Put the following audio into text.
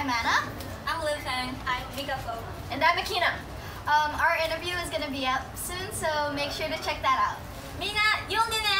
I'm Anna. I'm Liv Fang. I'm Mika Fo. And I'm Akina. Our interview is going to be up soon, so make sure to check that out. みんな読んでね